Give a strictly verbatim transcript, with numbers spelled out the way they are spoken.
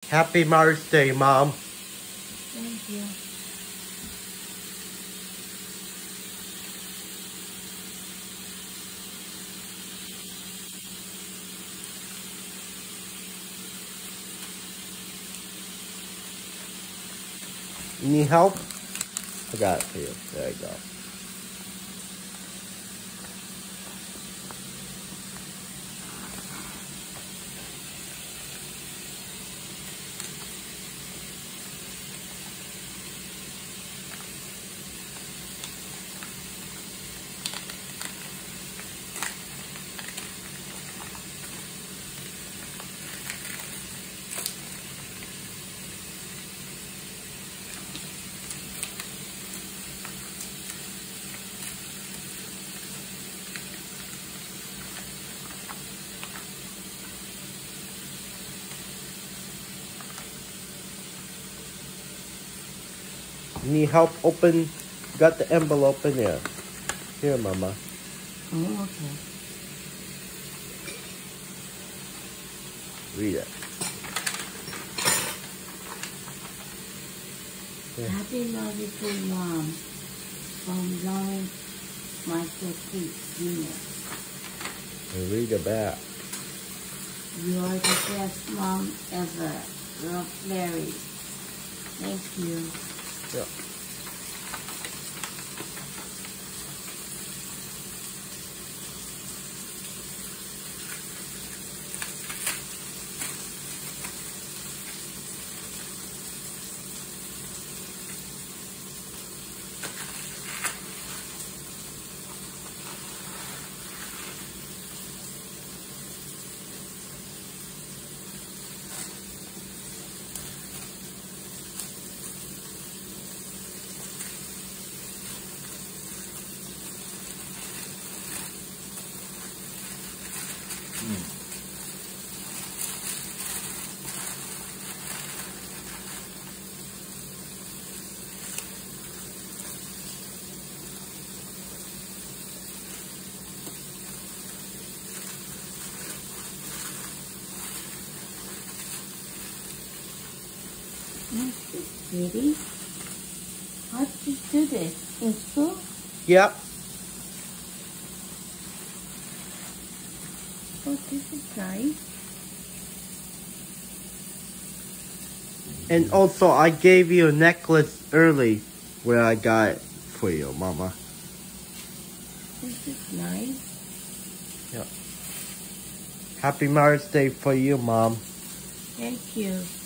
Happy Mother's Day, Mom. Thank you. You need help? I got it for you. There you go. You need help open, got the envelope in there. Here, Mama. Oh, okay. Read it. Yeah. Happy Mother's Day, Mom. From Lawrence Michael Keats, Junior And read it back. You are the best mom ever. Love, Larry. Thank you. Yeah. That's pretty. How did you do this? In school? Yep. Oh, this is nice. And also, I gave you a necklace early where I got it for you, Mama. This is nice. Yep. Happy Mother's Day for you, Mom. Thank you.